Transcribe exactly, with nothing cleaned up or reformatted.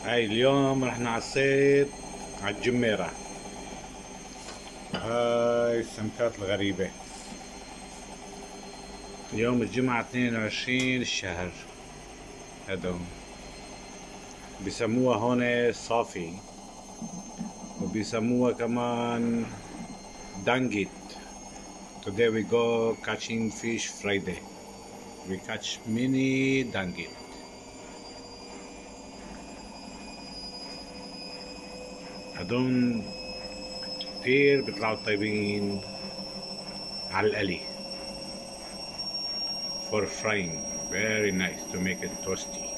هاي اليوم رحنا على الصيد على الجميرة. هاي السمكات الغريبة. يوم الجمعة اثنين وعشرين الشهر. هذا بيسموها هون صافي، وبيسموها كمان دانجيت. Today we go catching fish Friday. We catch mini dangit. هدول كتير بيطلعوا طيبين على القلي. For frying, very nice to make it toasty.